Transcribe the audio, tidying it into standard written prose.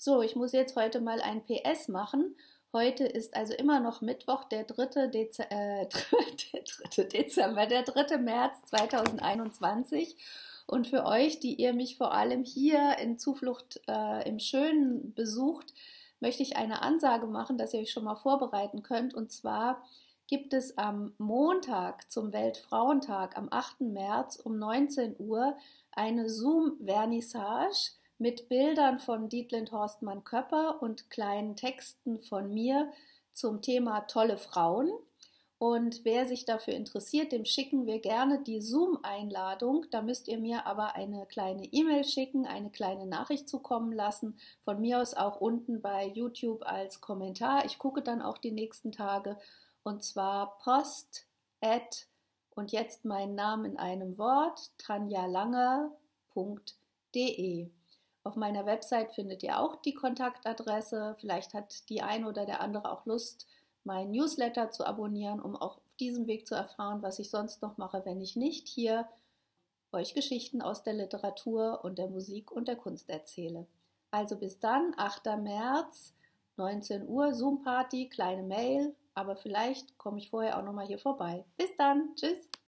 So, ich muss jetzt heute mal ein PS machen. Heute ist also immer noch Mittwoch, der 3. Dezember, der 3. März 2021. Und für euch, die ihr mich vor allem hier in Zuflucht im Schönen besucht, möchte ich eine Ansage machen, dass ihr euch schon mal vorbereiten könnt. Und zwar gibt es am Montag zum Weltfrauentag, am 8. März um 19 Uhr, eine Zoom-Vernissage mit Bildern von Dietlind Horstmann-Köpper und kleinen Texten von mir zum Thema tolle Frauen. Und wer sich dafür interessiert, dem schicken wir gerne die Zoom-Einladung. Da müsst ihr mir aber eine kleine E-Mail schicken, eine kleine Nachricht zukommen lassen. Von mir aus auch unten bei YouTube als Kommentar. Ich gucke dann auch die nächsten Tage. Und zwar post@ und jetzt meinen Namen in einem Wort, tanjalanger.de. Auf meiner Website findet ihr auch die Kontaktadresse. Vielleicht hat die eine oder der andere auch Lust, mein Newsletter zu abonnieren, um auch auf diesem Weg zu erfahren, was ich sonst noch mache, wenn ich nicht hier euch Geschichten aus der Literatur und der Musik und der Kunst erzähle. Also bis dann, 8. März, 19 Uhr, Zoom-Party, kleine Mail, aber vielleicht komme ich vorher auch nochmal hier vorbei. Bis dann, tschüss!